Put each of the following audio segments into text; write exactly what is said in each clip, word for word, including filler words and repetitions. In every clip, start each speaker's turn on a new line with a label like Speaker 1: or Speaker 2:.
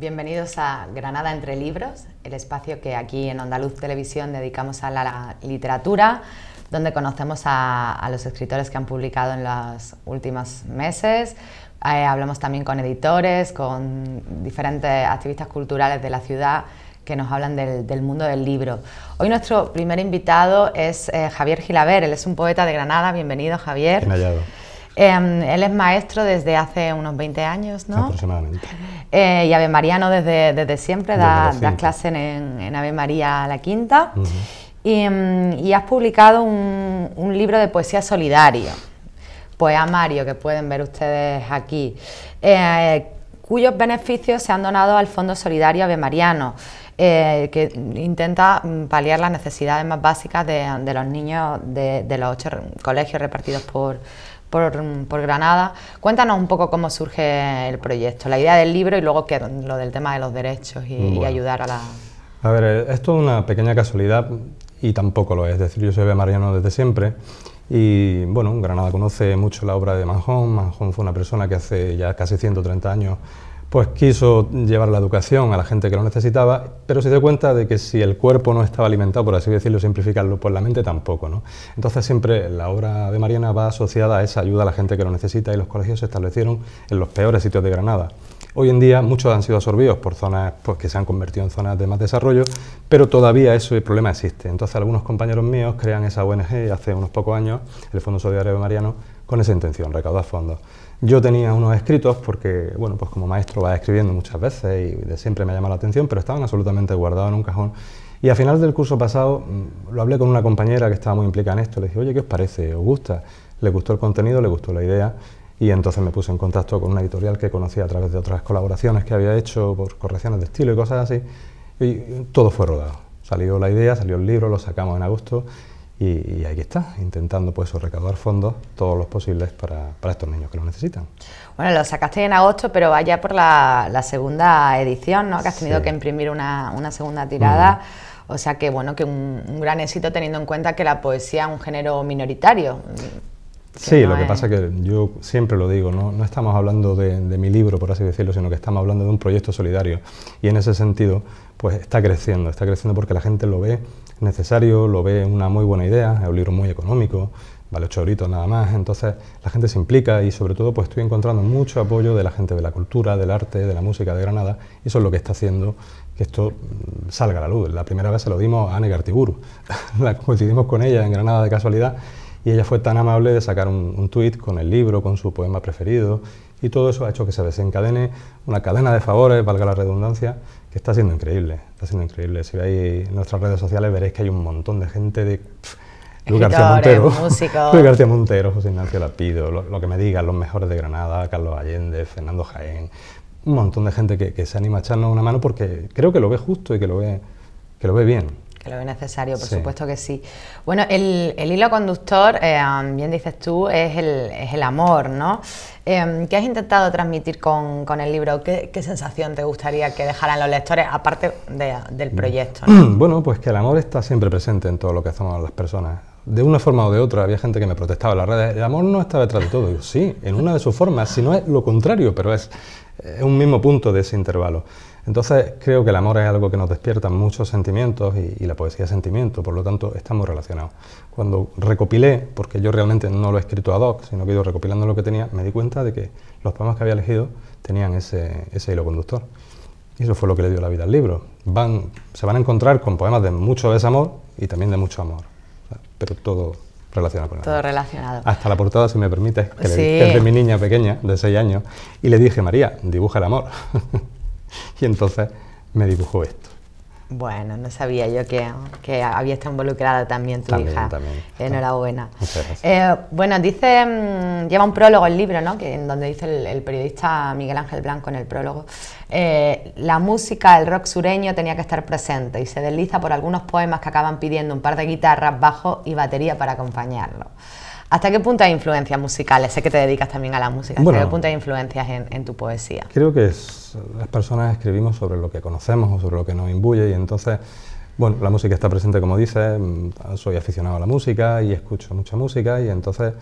Speaker 1: Bienvenidos a Granada entre libros, el espacio que aquí en Andaluz Televisión dedicamos a la literatura, donde conocemos a, a los escritores que han publicado en los últimos meses. Eh, hablamos también con editores, con diferentes activistas culturales de la ciudad que nos hablan del, del mundo del libro. Hoy nuestro primer invitado es eh, Javier Gilaber. Él es un poeta de Granada. Bienvenido, Javier.
Speaker 2: Bien hallado.
Speaker 1: Eh, él es maestro desde hace unos veinte años, ¿no?
Speaker 2: Aproximadamente.
Speaker 1: Eh, y avemariano desde, desde siempre, das da clases en, en Ave María a la Quinta. Uh-huh. y, y has publicado un, un libro de poesía solidario, Poemario, que pueden ver ustedes aquí, eh, cuyos beneficios se han donado al Fondo Solidario Avemariano, eh, que intenta paliar las necesidades más básicas de, de los niños de, de los ocho colegios repartidos por Por, por Granada. Cuéntanos un poco cómo surge el proyecto, la idea del libro y luego que, lo del tema de los derechos y, bueno, y ayudar a la...
Speaker 2: A ver, esto es una pequeña casualidad y tampoco lo es, es decir, yo soy avemariano desde siempre y bueno, Granada conoce mucho la obra de Manjón. Manjón fue una persona que hace ya casi ciento treinta años pues quiso llevar la educación a la gente que lo necesitaba, pero se dio cuenta de que si el cuerpo no estaba alimentado, por así decirlo, simplificarlo, pues la mente tampoco, ¿no? Entonces siempre la obra avemariana va asociada a esa ayuda a la gente que lo necesita y los colegios se establecieron en los peores sitios de Granada. Hoy en día muchos han sido absorbidos por zonas pues, que se han convertido en zonas de más desarrollo, pero todavía ese problema existe. Entonces algunos compañeros míos crean esa O N G hace unos pocos años, el Fondo Solidario Avemariano, con esa intención, recaudar fondos. Yo tenía unos escritos porque, bueno, pues como maestro vas escribiendo muchas veces y de siempre me ha llamado la atención, pero estaban absolutamente guardados en un cajón. Y a final del curso pasado lo hablé con una compañera que estaba muy implicada en esto, le dije, oye, ¿qué os parece? ¿Os gusta? Le gustó el contenido, le gustó la idea y entonces me puse en contacto con una editorial que conocía a través de otras colaboraciones que había hecho por correcciones de estilo y cosas así, y todo fue rodado. Salió la idea, salió el libro, lo sacamos en agosto. Y, y aquí está, intentando pues recaudar fondos, todos los posibles para, para estos niños que lo necesitan.
Speaker 1: Bueno, lo sacaste en agosto, pero vaya por la, la segunda edición, ¿no? Que has tenido sí. que imprimir una, una segunda tirada, uh-huh. O sea que bueno, que un, un gran éxito teniendo en cuenta que la poesía es un género minoritario.
Speaker 2: Sí, no lo es... que pasa es que yo siempre lo digo, no, no estamos hablando de, de mi libro, por así decirlo, sino que estamos hablando de un proyecto solidario y en ese sentido pues está creciendo, está creciendo porque la gente lo ve necesario, lo ve una muy buena idea, es un libro muy económico, vale ocho euritos nada más, entonces la gente se implica y sobre todo pues estoy encontrando mucho apoyo de la gente de la cultura, del arte, de la música de Granada y eso es lo que está haciendo que esto salga a la luz. La primera vez se lo dimos a Ane Gartiburu, coincidimos con ella en Granada de casualidad y ella fue tan amable de sacar un, un tuit con el libro, con su poema preferido y todo eso ha hecho que se desencadene una cadena de favores, valga la redundancia, que está siendo increíble, está siendo increíble. Si veis nuestras redes sociales veréis que hay un montón de gente de pff, Luis García Montero, Luis García Montero, José Ignacio Lapido, lo, lo que me digan, los mejores de Granada, Carlos Allende, Fernando Jaén, un montón de gente que, que se anima a echarnos una mano porque creo que lo ve justo y que lo ve, que lo ve bien.
Speaker 1: Que lo ve necesario, por
Speaker 2: sí.
Speaker 1: supuesto que sí. Bueno, el, el hilo conductor, eh, bien dices tú, es el, es el amor, ¿no? Eh, ¿Qué has intentado transmitir con, con el libro? ¿Qué, ¿Qué sensación te gustaría que dejaran los lectores, aparte de, del proyecto, ¿no?
Speaker 2: Bueno, pues que el amor está siempre presente en todo lo que hacemos las personas. De una forma o de otra, había gente que me protestaba en las redes, el amor no está detrás de todo. Digo, sí, en una de sus formas, si no es lo contrario, pero es, es un mismo punto de ese intervalo. Entonces creo que el amor es algo que nos despierta muchos sentimientos y, y la poesía es sentimiento, por lo tanto está muy relacionado. Cuando recopilé, porque yo realmente no lo he escrito ad hoc, sino que he ido recopilando lo que tenía, me di cuenta de que los poemas que había elegido tenían ese, ese hilo conductor. Y eso fue lo que le dio la vida al libro. Van, se van a encontrar con poemas de mucho desamor y también de mucho amor, pero todo relacionado con el
Speaker 1: Todo
Speaker 2: amor.
Speaker 1: relacionado.
Speaker 2: Hasta la portada, si me permites, que,
Speaker 1: sí.
Speaker 2: le, que es de mi niña pequeña, de seis años, y le dije, María, dibuja el amor. Y entonces me dibujó esto.
Speaker 1: Bueno, no sabía yo que, que había estado involucrada también tu
Speaker 2: también,
Speaker 1: hija.
Speaker 2: También,
Speaker 1: Enhorabuena.
Speaker 2: Muchas gracias.
Speaker 1: Eh, bueno, dice, mmm, lleva un prólogo el libro, ¿no? Que, en donde dice el, el periodista Miguel Ángel Blanco en el prólogo, eh, la música, el rock sureño tenía que estar presente y se desliza por algunos poemas que acaban pidiendo un par de guitarras, bajo y batería para acompañarlo. ¿Hasta qué punto hay influencias musicales? Sé que te dedicas también a la música. ¿Hasta bueno, qué punto hay influencias en, en tu poesía?
Speaker 2: Creo que es, las personas escribimos sobre lo que conocemos o sobre lo que nos imbuye y entonces, bueno, la música está presente como dices, soy aficionado a la música y escucho mucha música y entonces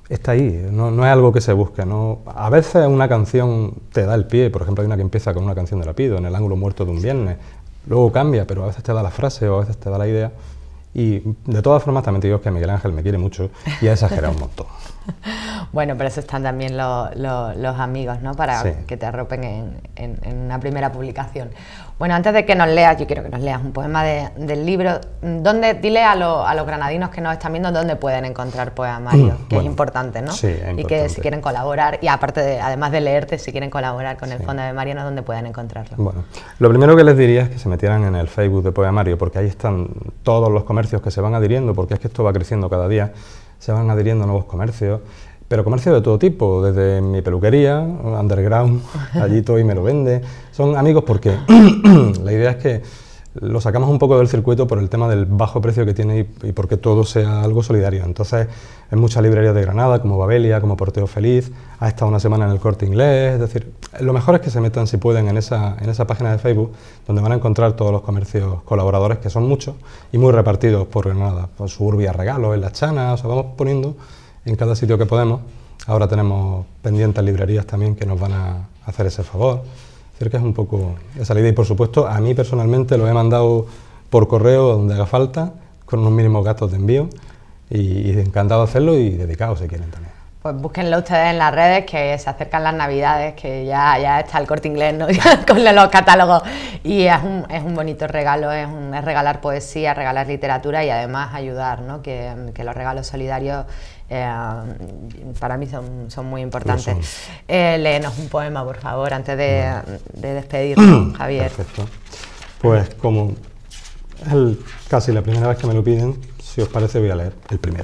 Speaker 2: está ahí, no, no es algo que se busque, ¿no? A veces una canción te da el pie, por ejemplo hay una que empieza con una canción de Lapido, En el ángulo muerto de un viernes, luego cambia, pero a veces te da la frase o a veces te da la idea. Y de todas formas también te digo que Miguel Ángel me quiere mucho y ha exagerado un montón.
Speaker 1: Bueno, pero eso están también lo, lo, los amigos, ¿no? Para sí. que te arropen en, en, en una primera publicación. Bueno, antes de que nos leas, yo quiero que nos leas un poema de, del libro. ¿Dónde, dile a, lo, a los granadinos que nos están viendo dónde pueden encontrar poemarios, que bueno, es importante, ¿no?
Speaker 2: Sí, es importante.
Speaker 1: Y que si quieren colaborar, y aparte de, además de leerte, si quieren colaborar con el sí. Fondo de Mariano, ¿dónde pueden encontrarlo?
Speaker 2: Bueno, lo primero que les diría es que se metieran en el Facebook de Poemario, porque ahí están todos los comercios que se van adhiriendo, porque es que esto va creciendo cada día, se van adhiriendo nuevos comercios, pero comercios de todo tipo, desde mi peluquería, underground, allí todo y me lo vende. Son amigos porque la idea es que lo sacamos un poco del circuito por el tema del bajo precio que tiene y, y porque todo sea algo solidario. Entonces, en muchas librerías de Granada, como Babelia, como Porteo Feliz, ha estado una semana en el Corte Inglés, es decir, lo mejor es que se metan, si pueden, en esa, en esa página de Facebook, donde van a encontrar todos los comercios colaboradores, que son muchos, y muy repartidos por Granada, por Suburbia Regalos, en Las Chanas, o sea, vamos poniendo en cada sitio que podemos. Ahora tenemos pendientes librerías también que nos van a hacer ese favor. Es decir, que es un poco esa la idea. Y por supuesto, a mí personalmente lo he mandado por correo donde haga falta, con unos mínimos gastos de envío. Y, y encantado de hacerlo y dedicado si quieren también.
Speaker 1: Pues búsquenlo ustedes en las redes, que se acercan las Navidades, que ya, ya está el Corte Inglés, ¿no? Con los catálogos. Y es un, es un bonito regalo, es, un, es regalar poesía, regalar literatura y además ayudar, ¿no? Que, que los regalos solidarios eh, para mí son, son muy importantes. Son. Eh, léenos un poema, por favor, antes de, de despedirnos, Javier.
Speaker 2: Perfecto. Pues como es el, casi la primera vez que me lo piden, si os parece voy a leer el primero.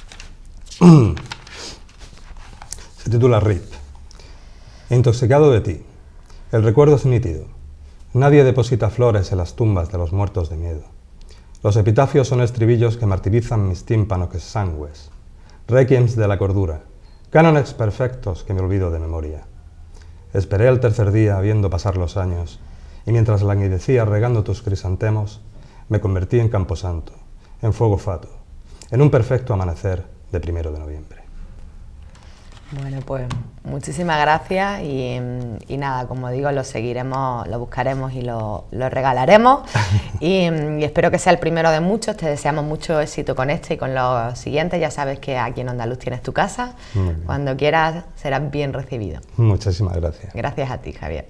Speaker 2: Se titula R I P. Intoxicado de ti. El recuerdo es nítido. Nadie deposita flores en las tumbas de los muertos de miedo. Los epitafios son estribillos que martirizan mis tímpanos exangües. Requiems de la cordura. Cánones perfectos que me olvido de memoria. Esperé el tercer día viendo pasar los años, y mientras languidecía regando tus crisantemos, me convertí en camposanto, en fuego fato, en un perfecto amanecer de primero de noviembre.
Speaker 1: Bueno, pues muchísimas gracias y, y nada, como digo, lo seguiremos, lo buscaremos y lo, lo regalaremos y, y espero que sea el primero de muchos. Te deseamos mucho éxito con este y con los siguientes. Ya sabes que aquí en Onda Luz tienes tu casa. Cuando quieras serás bien recibido.
Speaker 2: Muchísimas gracias.
Speaker 1: Gracias a ti, Javier.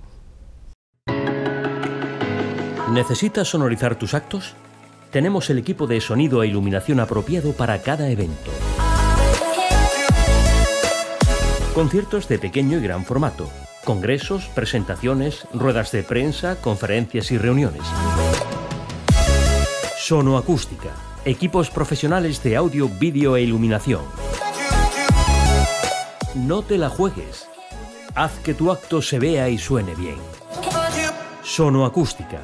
Speaker 3: ¿Necesitas sonorizar tus actos? Tenemos el equipo de sonido e iluminación apropiado para cada evento. Conciertos de pequeño y gran formato, congresos, presentaciones, ruedas de prensa, conferencias y reuniones. Sonoacústica, equipos profesionales de audio, vídeo e iluminación. No te la juegues. Haz que tu acto se vea y suene bien. Sonoacústica.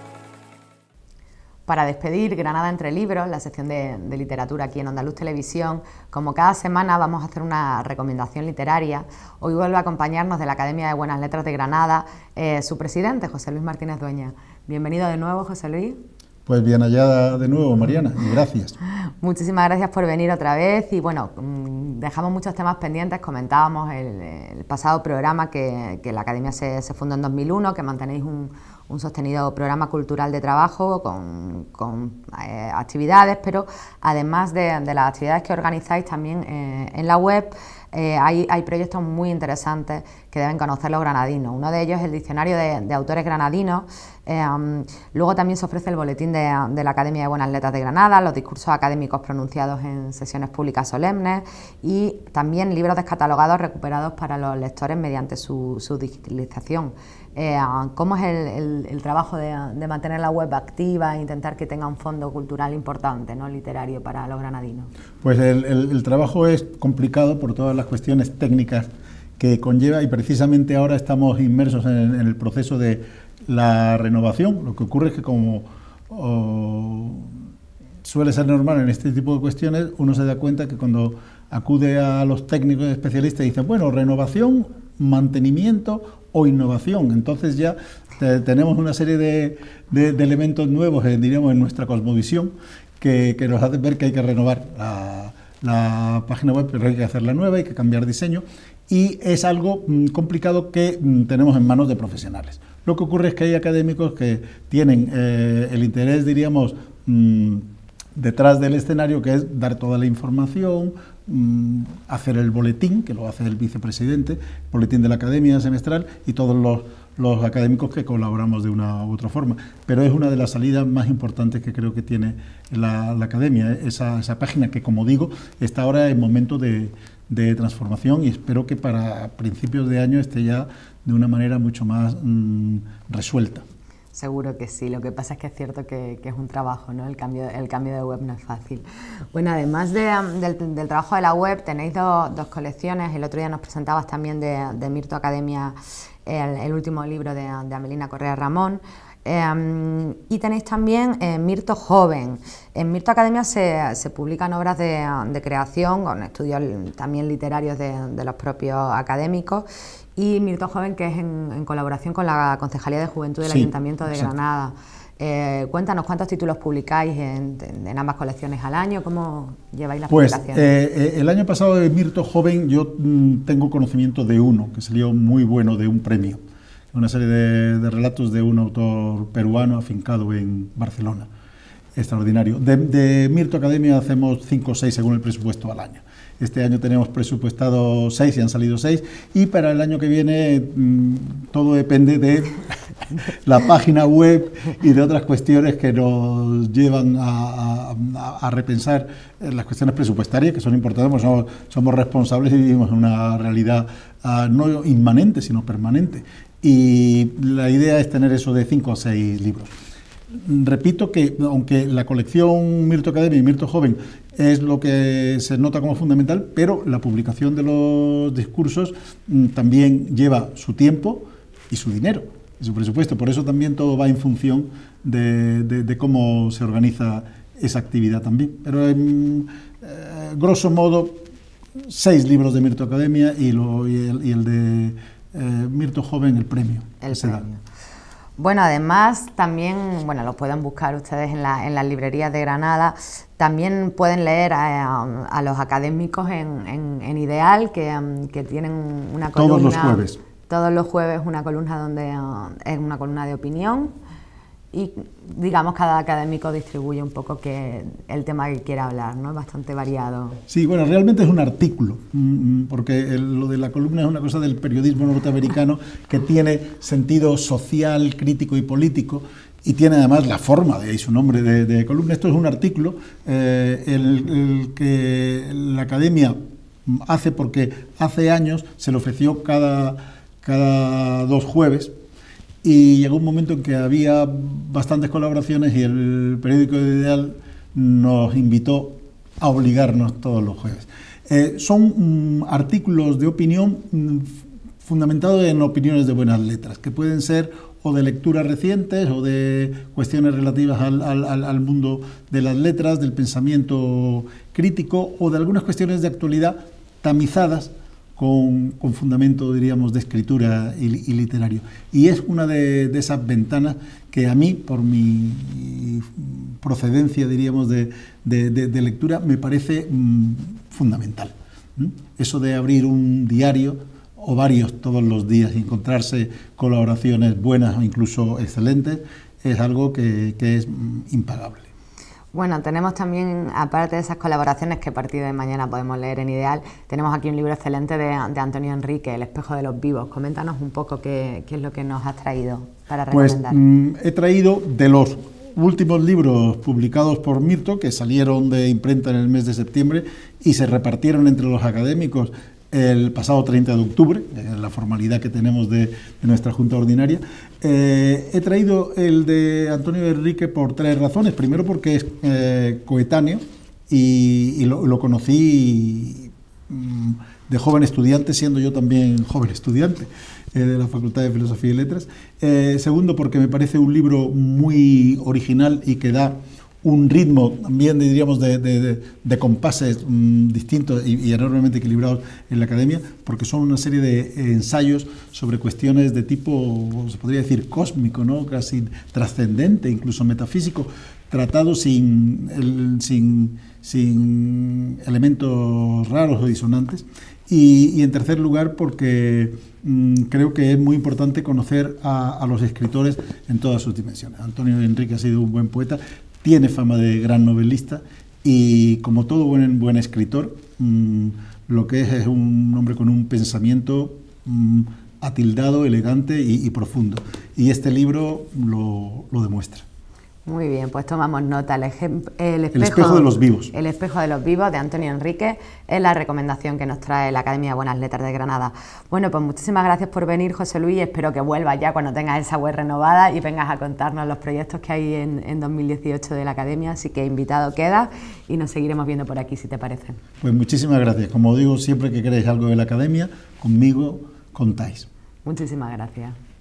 Speaker 1: Para despedir Granada entre libros, la sección de, de literatura aquí en Onda Luz Televisión, como cada semana vamos a hacer una recomendación literaria. Hoy vuelve a acompañarnos de la Academia de Buenas Letras de Granada eh, su presidente, José Luis Martínez Dueña. Bienvenido de nuevo, José Luis.
Speaker 4: Pues bien hallada de nuevo, Mariana, y gracias.
Speaker 1: Muchísimas gracias por venir otra vez y bueno, dejamos muchos temas pendientes. Comentábamos el, el pasado programa que, que la Academia se, se fundó en dos mil uno, que mantenéis un, un sostenido programa cultural de trabajo con, con eh, actividades, pero además de, de las actividades que organizáis también eh, en la web, Eh, hay, hay proyectos muy interesantes que deben conocer los granadinos. Uno de ellos es el Diccionario de, de Autores Granadinos. Eh, um, luego también se ofrece el Boletín de, de la Academia de Buenas Letras de Granada, los discursos académicos pronunciados en sesiones públicas solemnes y también libros descatalogados recuperados para los lectores mediante su, su digitalización. Eh, ¿Cómo es el, el, el trabajo de, de mantener la web activa e intentar que tenga un fondo cultural importante, ¿no?, literario para los granadinos?
Speaker 4: Pues el, el, el trabajo es complicado por todas las cuestiones técnicas que conlleva y precisamente ahora estamos inmersos en, en el proceso de la renovación. Lo que ocurre es que como oh, suele ser normal en este tipo de cuestiones, uno se da cuenta que cuando acude a los técnicos especialistas y dicen, bueno, renovación, mantenimiento o innovación. Entonces ya eh, tenemos una serie de, de, de elementos nuevos, eh, diríamos, en nuestra cosmovisión que, que nos hacen ver que hay que renovar la, la página web, pero hay que hacerla nueva, hay que cambiar diseño, y es algo mm, complicado que mm, tenemos en manos de profesionales. Lo que ocurre es que hay académicos que tienen eh, el interés, diríamos, mmm, detrás del escenario, que es dar toda la información, mmm, hacer el boletín, que lo hace el vicepresidente, boletín de la academia semestral, y todos los, los académicos que colaboramos de una u otra forma. Pero es una de las salidas más importantes que creo que tiene la, la academia, esa, esa página que, como digo, está ahora en momento de, de transformación, y espero que para principios de año esté ya de una manera mucho más mmm, resuelta.
Speaker 1: Seguro que sí, lo que pasa es que es cierto que, que es un trabajo, ¿no? El cambio, el cambio de web no es fácil. Bueno, además de, del, del trabajo de la web, tenéis do, dos colecciones. El otro día nos presentabas también de, de Mirto Academia el, el último libro de, de Amelina Correa Ramón. Eh, y tenéis también eh, Mirto Joven. En Mirto Academia se, se publican obras de, de creación, con estudios también literarios de, de los propios académicos, y Mirto Joven, que es en, en colaboración con la Concejalía de Juventud del sí, Ayuntamiento de exacto. Granada. Eh, cuéntanos cuántos títulos publicáis en, en ambas colecciones al año, cómo lleváis las
Speaker 4: pues,
Speaker 1: publicaciones.
Speaker 4: Eh, el año pasado de Mirto Joven yo mm, tengo conocimiento de uno, que salió muy bueno, de un premio. Una serie de, de relatos de un autor peruano afincado en Barcelona. Extraordinario. De, de Mirto Academia hacemos cinco o seis según el presupuesto al año. Este año tenemos presupuestado seis y han salido seis, y para el año que viene mmm, todo depende de la página web y de otras cuestiones que nos llevan a, a, a repensar las cuestiones presupuestarias, que son importantes, porque somos, somos responsables y vivimos en una realidad uh, no inmanente, sino permanente. Y la idea es tener eso de cinco o seis libros. Repito que, aunque la colección Mirto Academia y Mirto Joven es lo que se nota como fundamental, pero la publicación de los discursos mm, también lleva su tiempo y su dinero, y su presupuesto. Por eso también todo va en función de, de, de cómo se organiza esa actividad también. Pero, en eh, grosso modo, seis libros de Mirto Academia y, lo, y, el, y el de eh, Mirto Joven, el premio.
Speaker 1: El premio. Bueno, además también, bueno, lo pueden buscar ustedes en, la, en las librerías de Granada. También pueden leer a, a los académicos en, en, en Ideal, que, que tienen una columna...
Speaker 4: Todos los jueves.
Speaker 1: Todos los jueves una columna donde es una columna de opinión, y digamos cada académico distribuye un poco que el tema que quiera hablar, ¿no? Es bastante variado.
Speaker 4: Sí, bueno, realmente es un artículo, porque el, lo de la columna es una cosa del periodismo norteamericano que tiene sentido social, crítico y político, y tiene además la forma, de ahí su nombre de, de columna. Esto es un artículo eh, el, el que la academia hace porque hace años se le ofreció cada, cada dos jueves, y llegó un momento en que había bastantes colaboraciones y el periódico de Ideal nos invitó a obligarnos todos los jueves. Eh, son mm, artículos de opinión mm, fundamentados en opiniones de buenas letras, que pueden ser o de lecturas recientes o de cuestiones relativas al, al, al mundo de las letras, del pensamiento crítico, o de algunas cuestiones de actualidad tamizadas Con, con fundamento, diríamos, de escritura y, y literario. Y es una de, de esas ventanas que a mí, por mi procedencia, diríamos, de, de, de, de lectura, me parece mmm, fundamental. ¿Mm? Eso de abrir un diario o varios todos los días y encontrarse colaboraciones buenas o incluso excelentes, es algo que, que es mmm, impagable.
Speaker 1: Bueno, tenemos también, aparte de esas colaboraciones que a partir de mañana podemos leer en Ideal, tenemos aquí un libro excelente de, de Antonio Enrique, El espejo de los vivos. Coméntanos un poco qué, qué es lo que nos has traído para recomendar.
Speaker 4: Pues mmm, he traído de los últimos libros publicados por Mirto, que salieron de imprenta en el mes de septiembre y se repartieron entre los académicos el pasado treinta de octubre, eh, la formalidad que tenemos de, de nuestra Junta Ordinaria. Eh, he traído el de Antonio Enrique por tres razones. Primero, porque es eh, coetáneo y, y lo, lo conocí mm, de joven estudiante, siendo yo también joven estudiante eh, de la Facultad de Filosofía y Letras. Eh, segundo, porque me parece un libro muy original y que da un ritmo también, diríamos, de, de, de, de compases mmm, distintos y, y enormemente equilibrados en la academia, porque son una serie de ensayos sobre cuestiones de tipo, se podría decir, cósmico, ¿no? Casi trascendente, incluso metafísico, tratado sin, el, sin, sin elementos raros o disonantes. Y, y en tercer lugar, porque mmm, creo que es muy importante conocer a, a los escritores en todas sus dimensiones. Antonio Enrique ha sido un buen poeta, tiene fama de gran novelista y, como todo buen, buen escritor, mmm, lo que es es un hombre con un pensamiento mmm, atildado, elegante y, y profundo. Y este libro lo, lo demuestra.
Speaker 1: Muy bien, pues tomamos nota. El, el, espejo,
Speaker 4: el espejo de los vivos.
Speaker 1: El espejo de los vivos, de Antonio Enrique, es la recomendación que nos trae la Academia de Buenas Letras de Granada. Bueno, pues muchísimas gracias por venir, José Luis, y espero que vuelvas ya cuando tengas esa web renovada y vengas a contarnos los proyectos que hay en, en dos mil dieciocho de la Academia, así que invitado queda y nos seguiremos viendo por aquí, si te parece.
Speaker 4: Pues muchísimas gracias. Como digo, siempre que queréis algo de la Academia, conmigo contáis.
Speaker 1: Muchísimas gracias.